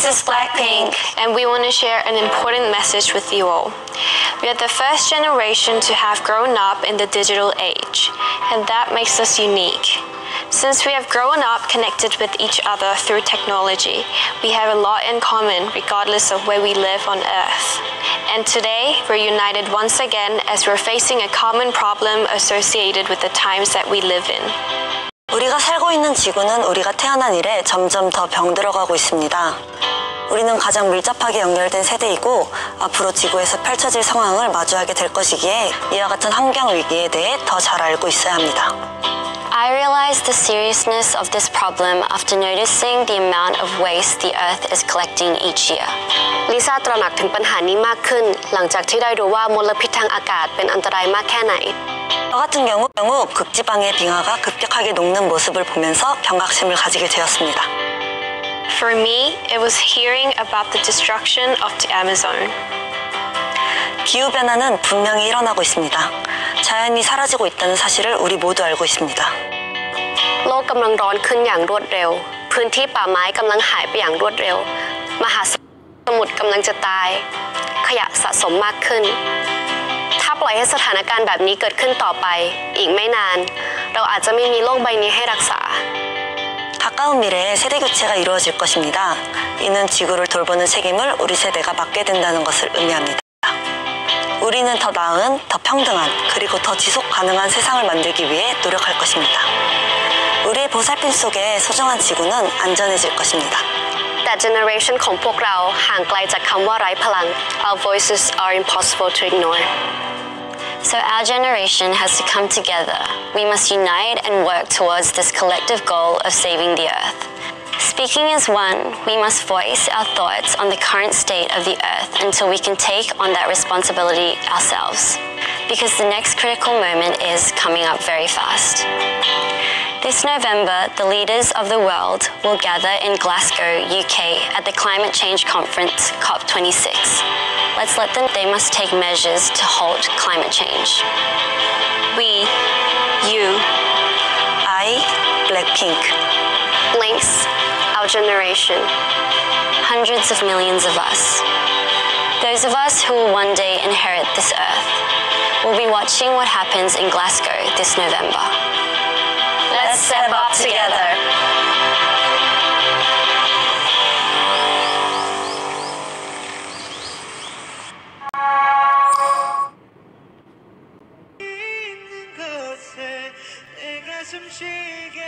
is Blackpink, and we want to share an important message with you all. We are the first generation to have grown up in the digital age, and that makes us unique. Since we have grown up connected with each other through technology, we have a lot in common regardless of where we live on Earth. And today, we're united once again as we're facing a common problem associated with the times that we live in. 우리가 살고 있는 지구는 우리가 태어난 이래 점점 더 병들어가고 있습니다. 우리는 가장 밀접하게 연결된 세대이고 앞으로 지구에서 펼쳐질 상황을 마주하게 될 것이기에 이와 같은 환경 위기에 대해 더 잘 알고 있어야 합니다. I realized the seriousness of this problem after noticing the amount of waste the Earth is collecting each year. ลิซ่าตระหนักถึงปัญหานี้มากขึ้นหลังจากที่ได้รู้ว่ามลพิษทางอากาศเป็นอันตรายมากแค่ไหน 저 같은 경우 극지방의 빙하가 급격하게 녹는 모습을 보면서 경각심을 가지게 되었습니다. For me, it was hearing about the destruction of the Amazon. 기후변화는 분명히 일어나고 있습니다. 자연이 사라지고 있다는 사실을 우리 모두 알고 있습니다. โลกกำลังร้อนขึ้นอย่างรวดเร็วพื้นที่ป่าไม้กำลังหายไปอย่างรวดเร็วมหาสมุทรกำลังจะตายขยะสะสมมากขึ้นถ้าปล่อยให้สถานการณ์แบบนี้เกิดขึ้นต่อไปอีกไม่นานเราอาจจะไม่มีโลกใบนี้ให้รักษา 가까운 미래에 세대 교체가 이루어질 것입니다. 이는 지구를 돌보는 책임을 우리 세대가 맡게 된다는 것을 의미합니다. 우리는 더 나은, 더 평등한, 그리고 더 지속 가능한 세상을 만들기 위해 노력할 것입니다. 우리의 보살핌 속에 소중한 지구는 안전해질 것입니다. แต่เจเนอเรชันของพวกเราห่างไกลจากคำว่าไร้พลัง Our voices are impossible to ignore. So our generation has to come together. We must unite and work towards this collective goal of saving the Earth. Speaking as one, we must voice our thoughts on the current state of the Earth until we can take on that responsibility ourselves. Because the next critical moment is coming up very fast. This November, the leaders of the world will gather in Glasgow, UK at the Climate Change Conference, COP26. Let's let them, they must take measures to halt climate change. We, you, I, Blackpink. Blinks, our generation. Hundreds of millions of us. Those of us who will one day inherit this Earth. We'll be watching what happens in Glasgow this November. let's step up together. 있는 곳에 내 가슴 시계